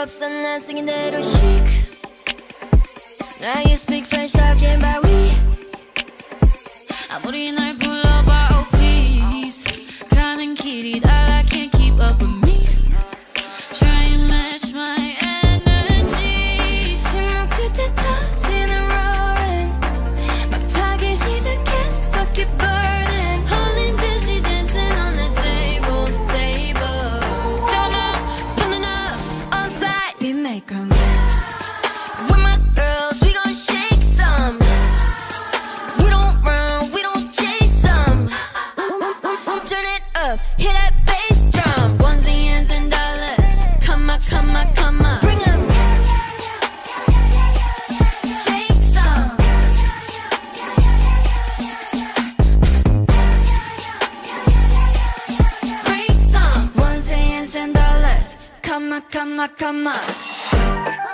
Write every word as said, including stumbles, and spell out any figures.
없어 난 생긴 대로 chic. Now you speak French talking about we. 아무리 날 불러봐 oh please. 가는 길이 달라 can't keep up with me. Try and match my energy. 침묵 끝에 터지는 roaring. 막 타기 시작했어 keep burning. 홀린 듯이 dancing on the table, table. Turn up, pulling up, on side. We make 'em. With my girls, we gon' shake some. We don't run, we don't chase some. Turn it up, hit that bass drum. Ones and ends and dollars. Come on, come on, come on. Bring 'em. Shake some. Break some. Ones and ends and dollars. Come on, come on, come on.